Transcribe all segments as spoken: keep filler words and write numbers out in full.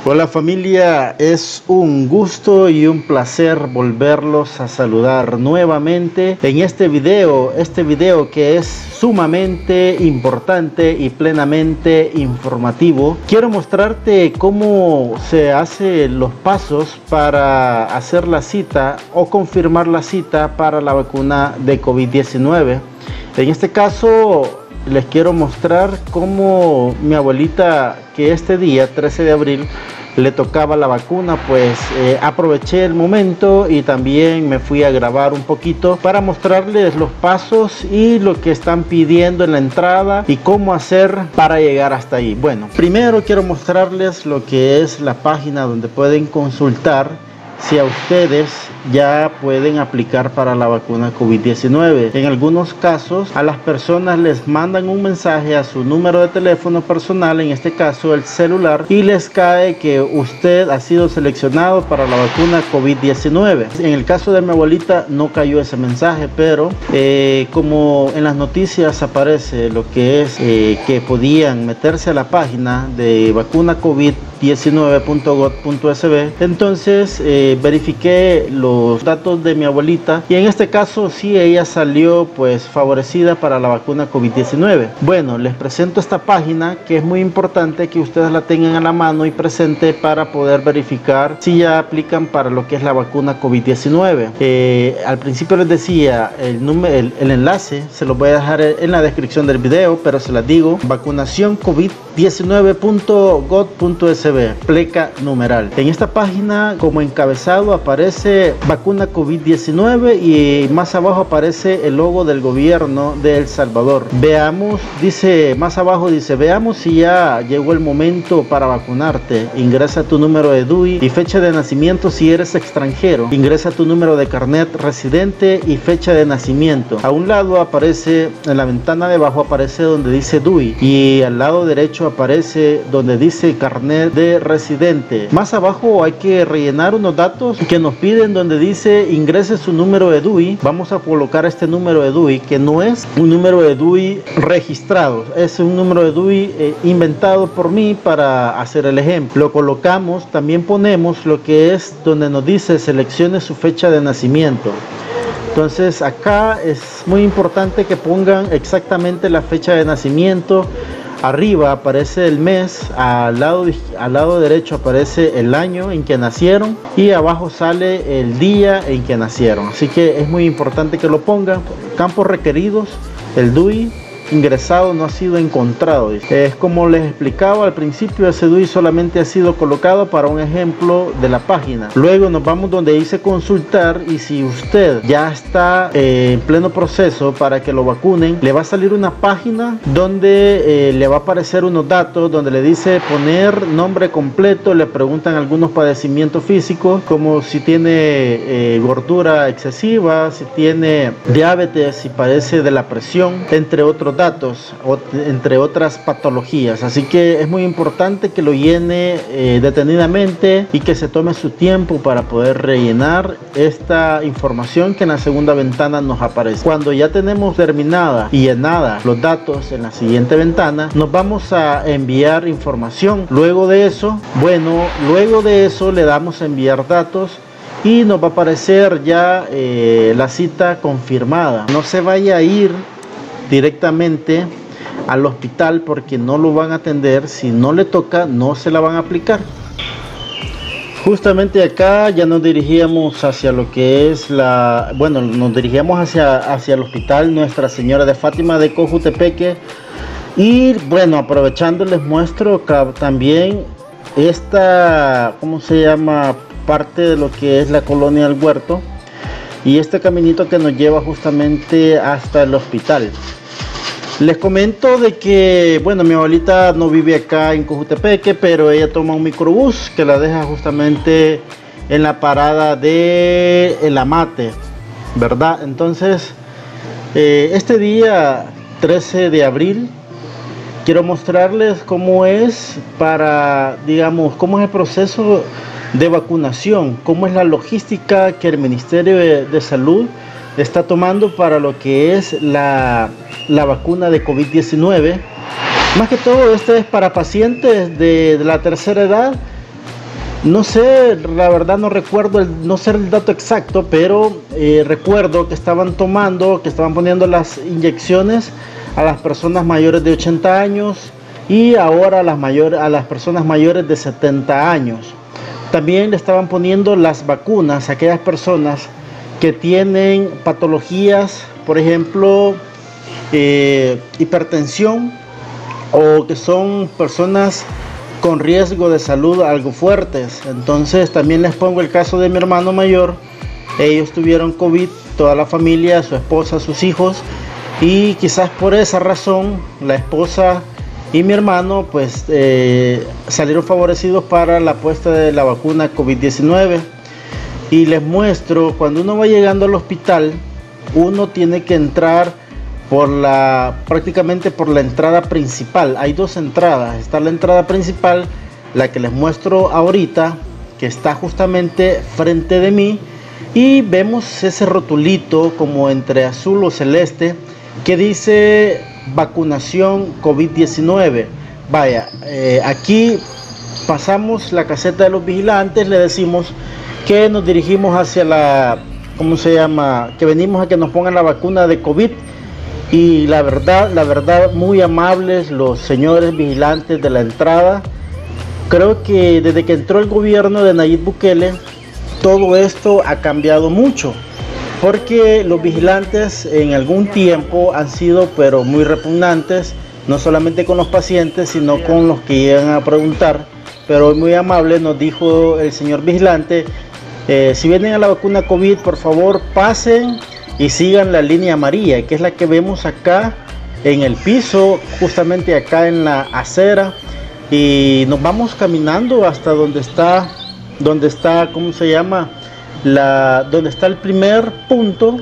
Hola familia, es un gusto y un placer volverlos a saludar nuevamente en este video, este video que es sumamente importante y plenamente informativo. Quiero mostrarte cómo se hacen los pasos para hacer la cita o confirmar la cita para la vacuna de COVID diecinueve. En este caso les quiero mostrar cómo mi abuelita, que este día trece de abril le tocaba la vacuna, pues eh, aproveché el momento y también me fui a grabar un poquito para mostrarles los pasos y lo que están pidiendo en la entrada y cómo hacer para llegar hasta ahí. Bueno, primero quiero mostrarles lo que es la página donde pueden consultar si a ustedes ya pueden aplicar para la vacuna COVID diecinueve. En algunos casos a las personas les mandan un mensaje a su número de teléfono personal, en este caso el celular, y les cae que usted ha sido seleccionado para la vacuna COVID diecinueve. En el caso de mi abuelita no cayó ese mensaje, pero eh, como en las noticias aparece lo que es eh, que podían meterse a la página de vacuna COVID diecinueve punto gov punto es be, entonces eh, verifiqué los datos de mi abuelita y en este caso sí, ella salió pues favorecida para la vacuna COVID diecinueve. Bueno, les presento esta página que es muy importante que ustedes la tengan a la mano y presente para poder verificar si ya aplican para lo que es la vacuna COVID diecinueve. Eh, al principio les decía el, número, el, el enlace se lo voy a dejar en la descripción del video, pero se las digo: vacunación COVID diecinueve punto gov punto es be, pleca numeral. En esta página como encabezado aparece vacuna COVID diecinueve y más abajo aparece el logo del gobierno de El Salvador. Veamos, dice más abajo, dice: veamos si ya llegó el momento para vacunarte. Ingresa tu número de D U I y fecha de nacimiento si eres extranjero. Ingresa tu número de carnet residente y fecha de nacimiento. A un lado aparece, en la ventana de abajo aparece donde dice D U I y al lado derecho aparece donde dice carnet de residente. Más abajo hay que rellenar unos datos que nos piden donde dice ingrese su número de D U I. Vamos a colocar este número de D U I, que no es un número de D U I registrado, es un número de D U I eh, inventado por mí para hacer el ejemplo. Lo colocamos, también ponemos lo que es donde nos dice seleccione su fecha de nacimiento. Entonces acá es muy importante que pongan exactamente la fecha de nacimiento. Arriba aparece el mes, al lado, al lado derecho aparece el año en que nacieron y abajo sale el día en que nacieron. Así que es muy importante que lo pongan. Campos requeridos: el D U I ingresado no ha sido encontrado. Es como les explicaba al principio, ese D U I solamente ha sido colocado para un ejemplo de la página. Luego nos vamos donde dice consultar y si usted ya está eh, en pleno proceso para que lo vacunen, le va a salir una página donde eh, le va a aparecer unos datos donde le dice poner nombre completo, le preguntan algunos padecimientos físicos como si tiene eh, gordura excesiva, si tiene diabetes, si padece de la presión, entre otros datos datos, entre otras patologías. Así que es muy importante que lo llene eh, detenidamente y que se tome su tiempo para poder rellenar esta información que en la segunda ventana nos aparece. Cuando ya tenemos terminada y llenada los datos en la siguiente ventana, nos vamos a enviar información. Luego de eso, bueno, luego de eso le damos a enviar datos y nos va a aparecer ya eh, la cita confirmada. No se vaya a ir directamente al hospital porque no lo van a atender. Si no le toca, no se la van a aplicar. Justamente acá ya nos dirigíamos hacia lo que es la, bueno, nos dirigíamos hacia, hacia el hospital Nuestra Señora de Fátima de Cojutepeque. Y bueno, aprovechando les muestro también esta, ¿cómo se llama?, parte de lo que es la colonia del Huerto y este caminito que nos lleva justamente hasta el hospital. Les comento de que, bueno, mi abuelita no vive acá en Cojutepeque, pero ella toma un microbús que la deja justamente en la parada de El Amate, ¿verdad? Entonces, eh, este día trece de abril, quiero mostrarles cómo es para, digamos, cómo es el proceso de vacunación, cómo es la logística que el Ministerio de, de Salud está tomando para lo que es la, la vacuna de COVID diecinueve. Más que todo, este es para pacientes de, de la tercera edad No sé, la verdad no recuerdo, el, no sé el dato exacto, pero eh, recuerdo que estaban tomando, que estaban poniendo las inyecciones a las personas mayores de ochenta años y ahora a las, mayor, a las personas mayores de setenta años. También le estaban poniendo las vacunas a aquellas personas que tienen patologías, por ejemplo, eh, hipertensión, o que son personas con riesgo de salud algo fuertes. Entonces también les pongo el caso de mi hermano mayor. Ellos tuvieron COVID, toda la familia, su esposa, sus hijos, y quizás por esa razón la esposa y mi hermano pues eh, salieron favorecidos para la puesta de la vacuna COVID diecinueve. Y les muestro, cuando uno va llegando al hospital, uno tiene que entrar por la, prácticamente por la entrada principal. Hay dos entradas. Está la entrada principal, la que les muestro ahorita, que está justamente frente de mí, y vemos ese rotulito como entre azul o celeste que dice vacunación COVID diecinueve. Vaya, eh, aquí pasamos la caseta de los vigilantes, le decimos que nos dirigimos hacia la, ¿cómo se llama? Que venimos a que nos pongan la vacuna de COVID. Y la verdad, la verdad, muy amables los señores vigilantes de la entrada. Creo que desde que entró el gobierno de Nayib Bukele, todo esto ha cambiado mucho, porque los vigilantes en algún tiempo han sido pero muy repugnantes, no solamente con los pacientes, sino con los que llegan a preguntar. Pero hoy muy amable nos dijo el señor vigilante, eh, si vienen a la vacuna COVID, por favor pasen y sigan la línea amarilla, que es la que vemos acá en el piso, justamente acá en la acera, y nos vamos caminando hasta donde está, donde está, ¿cómo se llama? La, donde está el primer punto,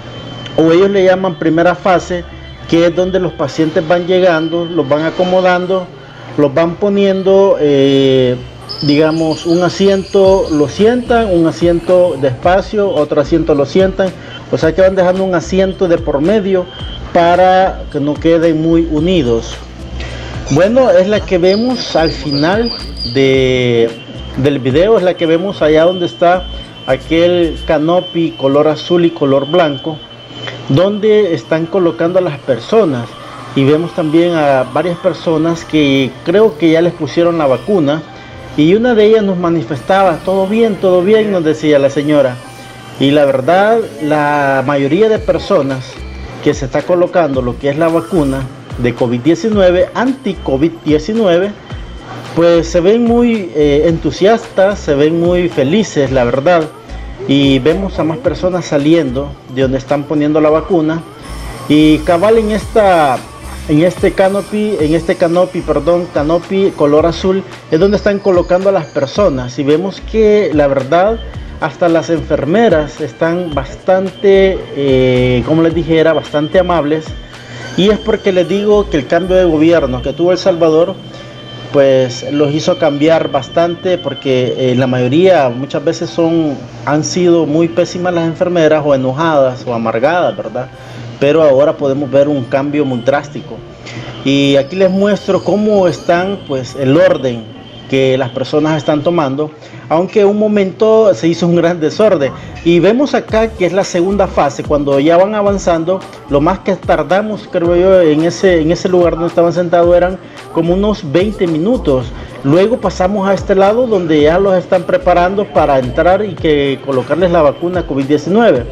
o ellos le llaman primera fase, que es donde los pacientes van llegando, los van acomodando, los van poniendo, eh, digamos, un asiento lo sientan, un asiento de espacio, otro asiento lo sientan. O sea que van dejando un asiento de por medio para que no queden muy unidos. Bueno, es la que vemos al final de, del video, es la que vemos allá donde está aquel canopy color azul y color blanco, donde están colocando a las personas. Y vemos también a varias personas que creo que ya les pusieron la vacuna. Y una de ellas nos manifestaba, todo bien, todo bien, nos decía la señora. Y la verdad, la mayoría de personas que se está colocando lo que es la vacuna de COVID diecinueve, anti-COVID diecinueve, pues se ven muy eh, entusiastas, se ven muy felices, la verdad. Y vemos a más personas saliendo de donde están poniendo la vacuna. Y cabal en esta, en este canopy, en este canopy, perdón, canopy color azul, es donde están colocando a las personas. Y vemos que la verdad, hasta las enfermeras están bastante, eh, como les dijera, bastante amables. Y es porque les digo que el cambio de gobierno que tuvo El Salvador, pues los hizo cambiar bastante, porque eh, la mayoría muchas veces son, han sido muy pésimas las enfermeras, o enojadas o amargadas, ¿verdad? Pero ahora podemos ver un cambio muy drástico. Y aquí les muestro cómo están, pues, el orden que las personas están tomando, aunque un momento se hizo un gran desorden. Y vemos acá que es la segunda fase, cuando ya van avanzando. Lo más que tardamos, creo yo, en ese, en ese lugar donde estaban sentados eran como unos veinte minutos. Luego pasamos a este lado donde ya los están preparando para entrar y que colocarles la vacuna COVID diecinueve.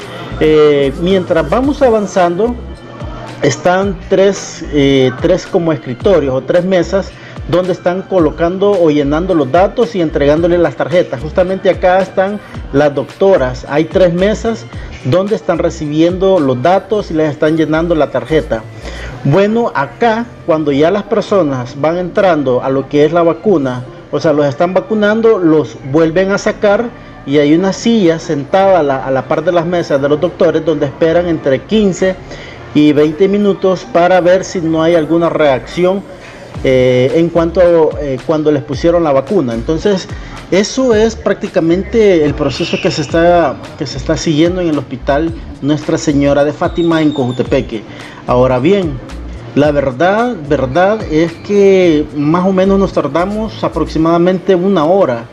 Eh, mientras vamos avanzando, están tres, eh, tres como escritorios o tres mesas donde están colocando o llenando los datos y entregándole las tarjetas. Justamente acá están las doctoras. Hay tres mesas donde están recibiendo los datos y les están llenando la tarjeta. Bueno, acá cuando ya las personas van entrando a lo que es la vacuna, o sea, los están vacunando, los vuelven a sacar y hay una silla sentada a la, a la par de las mesas de los doctores, donde esperan entre quince y veinte minutos para ver si no hay alguna reacción Eh, en cuanto a eh, cuando les pusieron la vacuna. Entonces eso es prácticamente el proceso que se está que se está siguiendo en el hospital Nuestra Señora de Fátima en Cojutepeque. Ahora bien, la verdad verdad es que más o menos nos tardamos aproximadamente una hora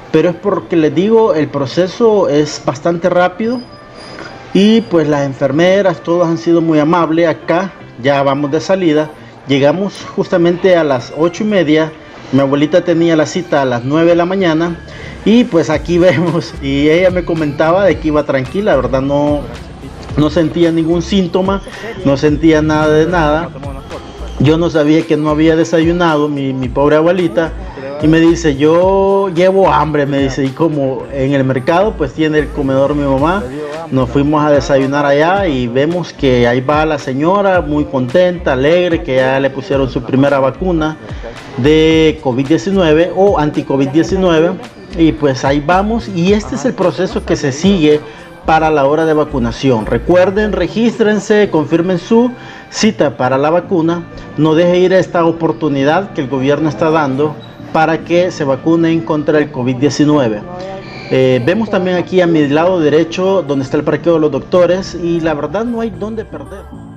pero es porque les digo, el proceso es bastante rápido y pues las enfermeras, todos han sido muy amables. Acá ya vamos de salida, llegamos justamente a las ocho y media, mi abuelita tenía la cita a las nueve de la mañana y pues aquí vemos, y ella me comentaba de que iba tranquila, verdad, no, no sentía ningún síntoma, no sentía nada de nada. Yo no sabía que no había desayunado mi, mi pobre abuelita, y me dice, yo llevo hambre, me dice, y como en el mercado pues tiene el comedor mi mamá, nos fuimos a desayunar allá y vemos que ahí va la señora muy contenta, alegre, que ya le pusieron su primera vacuna de COVID diecinueve o anti-COVID diecinueve, y pues ahí vamos, y este es el proceso que se sigue para la hora de vacunación. Recuerden, regístrense, confirmen su cita para la vacuna, no deje ir esta oportunidad que el gobierno está dando para que se vacunen contra el COVID diecinueve. Eh, vemos también aquí a mi lado derecho donde está el parqueo de los doctores, y la verdad no hay dónde perder.